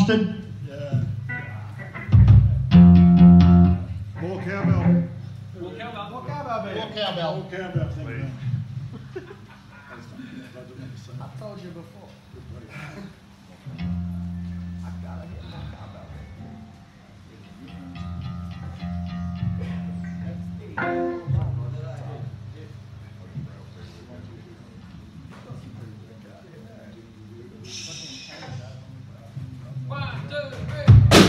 Austin. Yeah. More cowbell. More cowbell. More cowbell, baby. More cowbell. More cowbell, thank you. I told you before. I gotta get more cowbell, One, two, three.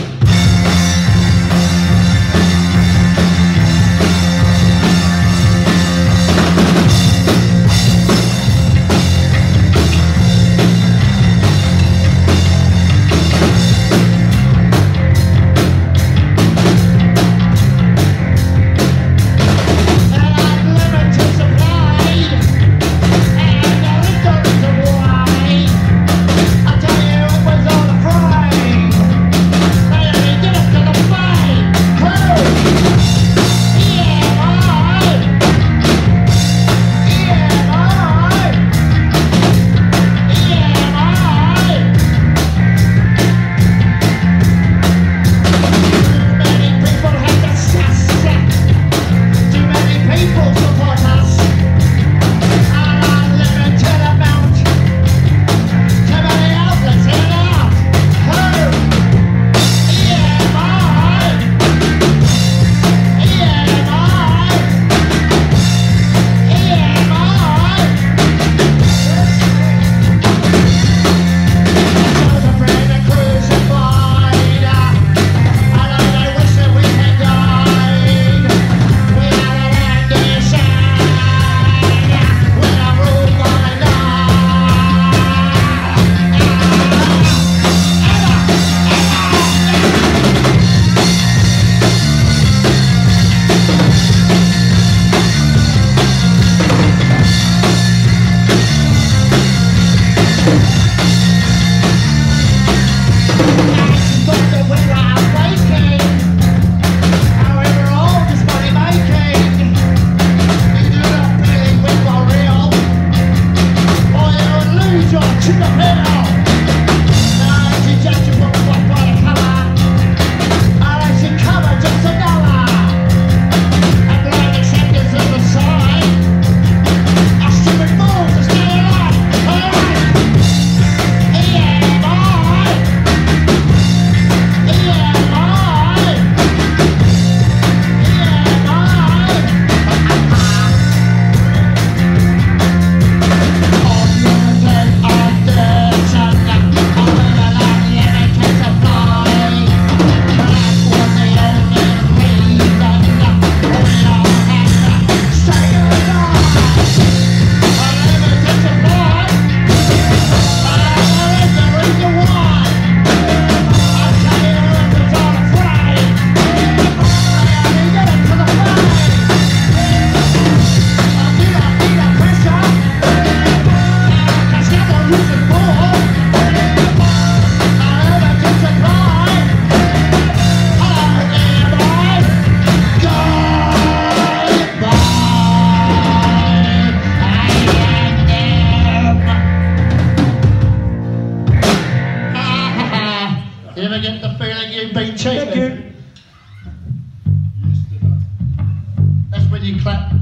You ever get the feeling you've been cheated? Thank you. That's when you clap